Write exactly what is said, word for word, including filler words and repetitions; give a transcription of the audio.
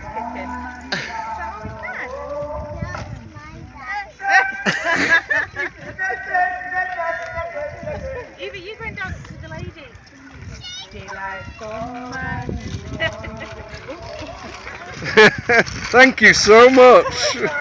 skipping. Is that Mommy's dad? Eva, you go and dance with the lady. Daylight come and you Thank you so much.